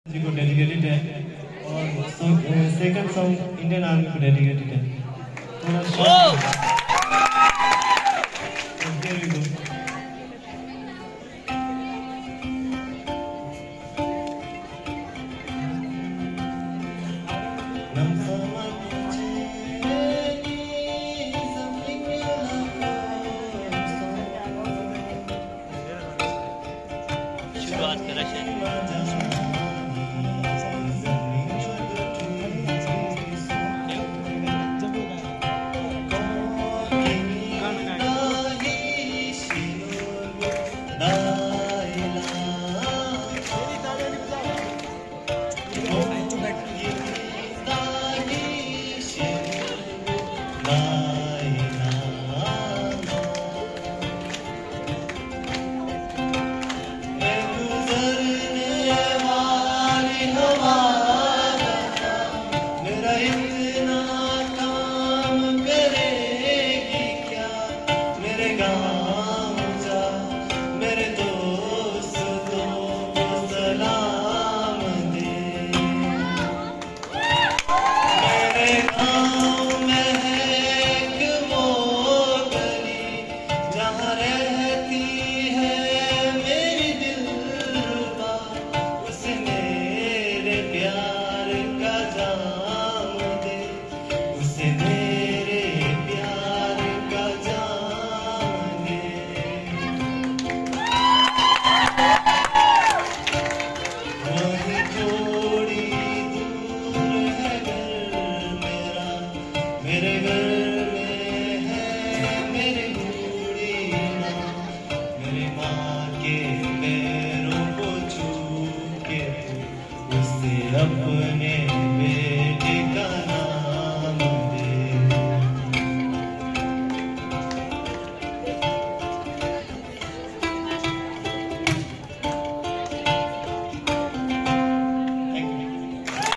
जी को डेडिकेटेड है और सेकंड सॉन्ग इंडियन आर्मी को डेडिकेटेड है। थोड़ा शॉर्ट शुरुआत करा मेरे घर में है मेरी बूढ़ी माँ, मेरी माँ के पैरों को छू के उससे अपने बेटे का